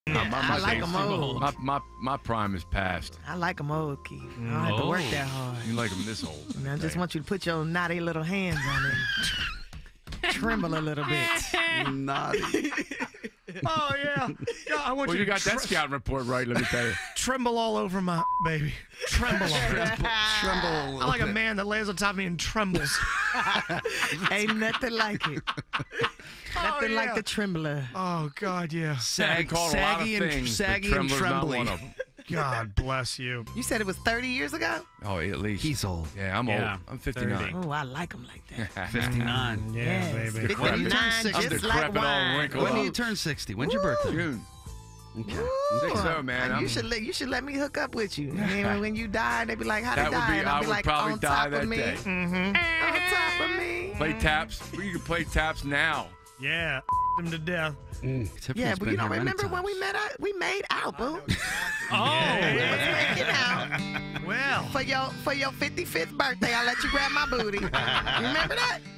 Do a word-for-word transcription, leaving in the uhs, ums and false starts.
Yeah, my, my I like them old. My, my, my prime is past. I like them old, Keith. I don't have to work that hard. You like them this old. And I just want you to put your naughty little hands on it. Tremble a little bit. Naughty. Oh, yeah. yeah I want well, you, you to got that scouting report right, let me tell you. Tremble all over my baby. Tremble on it. Tremble. I like a man that lays on top of me and trembles. Ain't nothing like it. Nothing oh, like yeah. the trembler. Oh, God, yeah. Sag, called saggy a lot of and things, saggy but and Trembler's not trembly. one of them. God bless you. You said it was thirty years ago? Oh, at least. He's old. Yeah, I'm Yeah, old. I'm fifty-nine. Oh, I like them like that. fifty-nine. Yeah, Yes. baby. When do you turn fifty-nine, sixty? just I'm like decrepit, all wine. wrinkled When do up. you turn sixty? When's your birthday? June. Okay. Think so, man. You I'm- should let you should let me hook up with you. And then when you die, they be like, "How That to would die?" be, And I I'll be would like, probably "On die top that of me, day. Mm-hmm. on top of me." Play taps. You can play taps now. Yeah, him to death. Tiffany's Yeah, but been you don't here many remember when we times. met out? We made out, boo. Oh, We was making out well. for your for your fifty-fifth birthday. I let you grab my booty. You remember that?